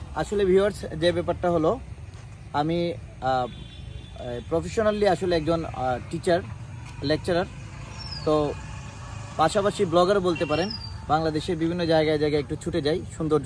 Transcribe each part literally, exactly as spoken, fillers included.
আসলে ভিউয়ার্স, যে ব্যাপারটা হলো, আমি প্রফেশনালি আসলে একজন টিচার, লেকচারার, তো পাশাপাশি ব্লগার বলতে পারেন। বাংলাদেশের বিভিন্ন জায়গায় জায়গায় একটু ছুটে যাই। সৌন্দর্য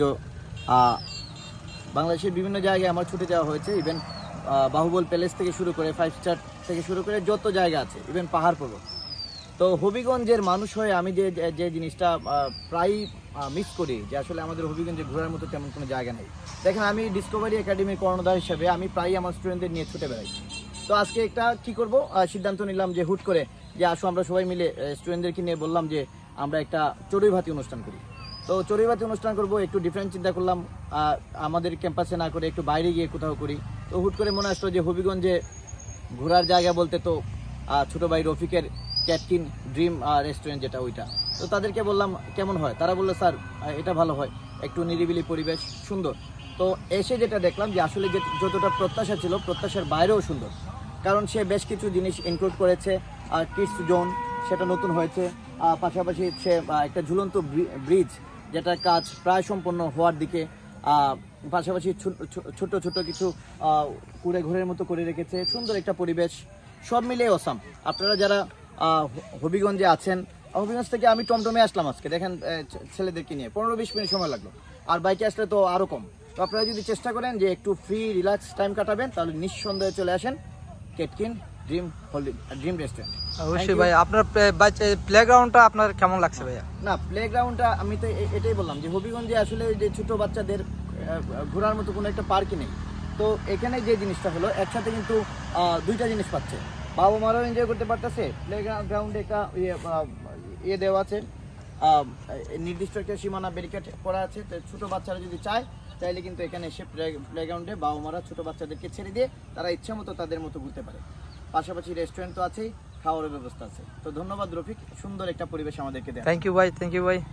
বাংলাদেশের বিভিন্ন জায়গায় আমার ছুটে যাওয়া হয়েছে। ইভেন বাহুবল প্যালেস থেকে শুরু করে ফাইভ স্টার থেকে শুরু করে যত জায়গা আছে, ইভেন পাহাড় পর্বত। তো হবিগঞ্জের মানুষ হয়ে আমি যে যে জিনিসটা প্রায় মিস করি, যে আসলে আমাদের হবিগঞ্জে ঘোরার মতো তেমন কোনো জায়গা নেই। দেখেন, আমি ডিসকভারি একাডেমির কর্ণধার হিসেবে আমি প্রায়ই আমার স্টুডেন্টদের নিয়ে ছুটে বেড়াই। তো আজকে একটা কি করব সিদ্ধান্ত নিলাম যে হুট করে যে আসো আমরা সবাই মিলে স্টুডেন্টদেরকে নিয়ে বললাম যে আমরা একটা চড়ুই ভাতি অনুষ্ঠান করি। তো চড়ুই ভাতি অনুষ্ঠান করব, একটু ডিফারেন্ট চিন্তা করলাম, আমাদের ক্যাম্পাসে না করে একটু বাইরে গিয়ে কোথাও করি। তো হুট করে মনে আসলো যে হবিগঞ্জে ঘোরার জায়গা বলতে তো ছোটো ভাই রফিকের ক্যাটকিন ড্রিম রেস্টুরেন্ট যেটা, ওইটা। তো তাদেরকে বললাম কেমন হয়, তারা বললো স্যার এটা ভালো হয়, একটু নিরিবিলি পরিবেশ, সুন্দর। তো এসে যেটা দেখলাম যে আসলে যে যতটা প্রত্যাশা ছিল প্রত্যাশার বাইরেও সুন্দর, কারণ সে বেশ কিছু জিনিস ইনক্লুড করেছে। আর কিডস জোন সেটা নতুন হয়েছে, পাশাপাশি সে একটা ঝুলন্ত ব্রিজ যেটার কাজ প্রায় সম্পন্ন হওয়ার দিকে, পাশাপাশি ছোট ছোট কিছু কুড়ে ঘরের মতো করে রেখেছে, সুন্দর একটা পরিবেশ, সব মিলিয়ে অসাম। আপনারা যারা হবিগঞ্জে আছেন, হবিগঞ্জ থেকে আমি টমটমে আসলাম আজকে, দেখেন ছেলেদেরকে নিয়ে পনেরো বিশ মিনিট সময় লাগলো, আর বাইকে আসলে তো আরও কম। তো আপনারা যদি চেষ্টা করেন যে একটু ফ্রি রিল্যাক্স টাইম কাটাবেন, তাহলে নিঃসন্দেহে চলে আসেন ক্যাটকিন ড্রিম ড্রিম রেস্টুরেন্ট। অবশ্যই ভাই, আপনার প্লেগ্রাউন্ডটা আপনার কেমন লাগছে ভাইয়া? না, প্লেগ্রাউন্ডটা আমি তো এটাই বললাম যে হবিগঞ্জে আসলে যে ছোট বাচ্চাদের ঘোরার মতো কোনো একটা পার্কই নেই। তো এখানে যে জিনিসটা হলো, একসাথে কিন্তু দুইটা জিনিস পাচ্ছে, বাবা মারাও এনজয় করতে পারতেছে, প্লেগ্রাউন্ডে একটা ইয়ে ইয়ে দেওয়া আছে, নির্দিষ্ট একটা সীমানা ব্যারিকেড করা আছে। তো ছোটো বাচ্চারা যদি চায়, চাইলে কিন্তু এখানে এসে প্লেগ্রাউন্ডে বাবা মারা ছোটো বাচ্চাদেরকে ছেড়ে দিয়ে তারা ইচ্ছা মতো তাদের মতো ঘুরতে পারে। পাশাপাশি রেস্টুরেন্ট তো আছেই, খাওয়ার ব্যবস্থা আছে। তো ধন্যবাদ রফিক, সুন্দর একটা পরিবেশ আমাদেরকে দেয়। থ্যাংক ইউ ভাই, থ্যাংক ইউ ভাই।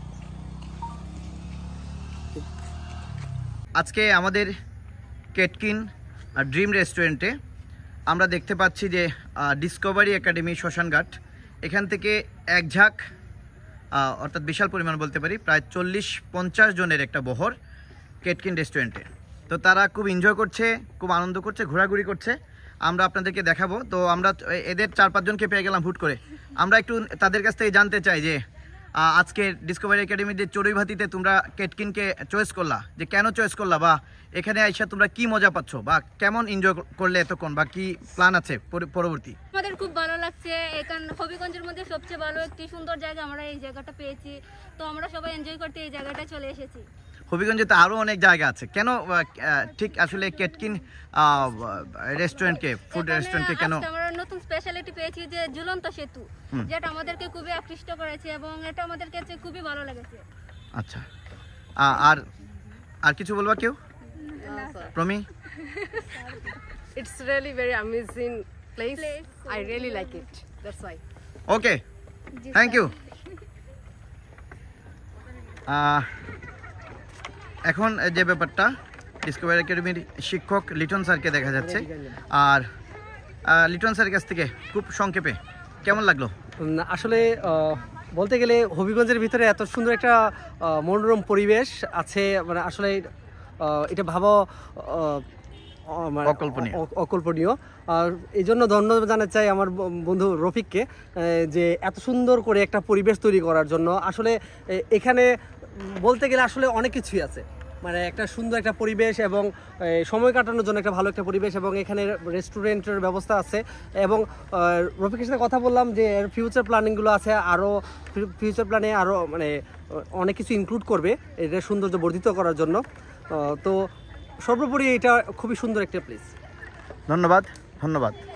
আজকে আমাদের ক্যাটকিন ড্রিম রেস্টুরেন্টে আমরা দেখতে পাচ্ছি যে ডিসকভারি একাডেমি শ্মশানঘাট, এখান থেকে এক ঝাঁক অর্থাৎ বিশাল পরিমাণ বলতে পারি, প্রায় চল্লিশ পঞ্চাশ জনের একটা বহর ক্যাটকিন রেস্টুরেন্টে। তো তারা খুব এনজয় করছে, খুব আনন্দ করছে, ঘোরাঘুরি করছে। আমরা আপনাদেরকে দেখাবো। তো আমরা এদের চার পাঁচজনকে পেয়ে গেলাম হুট করে। আমরা একটু তাদের কাছ থেকে জানতে চাই যে আজকে ডিসকভারি একাডেমির যে চড়ুই ভাতিতে তোমরা ক্যাটকিনকে চয়েস করলা, যে কেন চয়েস করলা, বা এখানে আইসা তোমরা কি মজা পাচ্ছ, বা কেমন এনজয় করলে এতক্ষণ, বা কি প্ল্যান আছে পরবর্তী? আমাদের খুব ভালো লাগছে। এখান হবিগঞ্জের মধ্যে সবচেয়ে ভালো একটি সুন্দর জায়গা আমরা এই জায়গাটা পেয়েছি। তো আমরা সবাই এনজয় করতে এই জায়গাটায় চলে এসেছি। হবিগঞ্জে তো আরও অনেক জায়গা আছে, কেন ঠিক আসলে ক্যাটকিন রেস্টুরেন্টকে, ফুড রেস্টুরেন্টকে কেন? আমরা নতুন স্পেশালিটি পেয়েছি যে ঝুলন্ত সেতু, যেটা আমাদেরকে খুবই আকৃষ্ট করেছে এবং এটা আমাদের কাছে খুবই ভালো লেগেছে। আচ্ছা, আর আর কিছু বলবা কেউ? Promi? It's really very amazing place. place so I really like it. That's why. Okay. Thank you. আহ এখন যে ব্যাপারটা, ডিসকভারি একাডেমির শিক্ষক লিটন স্যারকে দেখা যাচ্ছে, আর লিটন স্যারের কাছ থেকে খুব সংক্ষেপে কেমন লাগলো? আসলে বলতে গেলে হবিগঞ্জের ভিতরে এত সুন্দর একটা মনোরম পরিবেশ আছে, মানে আসলে এটা ভাবা অকল্পনীয় অকল্পনীয় আর এই জন্য ধন্যবাদ জানাতে চাই আমার বন্ধু রফিককে, যে এত সুন্দর করে একটা পরিবেশ তৈরি করার জন্য। আসলে এখানে বলতে গেলে আসলে অনেক কিছুই আছে, মানে একটা সুন্দর একটা পরিবেশ এবং সময় কাটানোর জন্য একটা ভালো একটা পরিবেশ, এবং এখানে রেস্টুরেন্টের ব্যবস্থা আছে। এবং রফিকের সাথে কথা বললাম যে এর ফিউচার প্ল্যানিংগুলো আছে, আরও ফিউচার প্ল্যানে আরও মানে অনেক কিছু ইনক্লুড করবে এটা সৌন্দর্য বর্ধিত করার জন্য। তো সর্বোপরি এটা খুবই সুন্দর একটা প্লেস। ধন্যবাদ, ধন্যবাদ।